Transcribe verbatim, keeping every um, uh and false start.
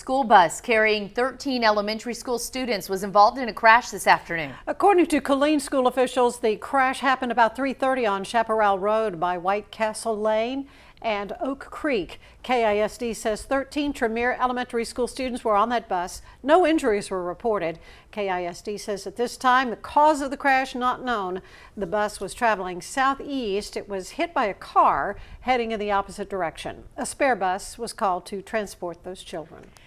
School bus carrying thirteen elementary school students was involved in a crash this afternoon. According to Killeen school officials, the crash happened about three thirty on Chaparral Road by White Castle Lane and Oak Creek. K I S D says thirteen Tremere Elementary School students were on that bus. No injuries were reported. K I S D says at this time the cause of the crash not known. The bus was traveling southeast. It was hit by a car heading in the opposite direction. A spare bus was called to transport those children.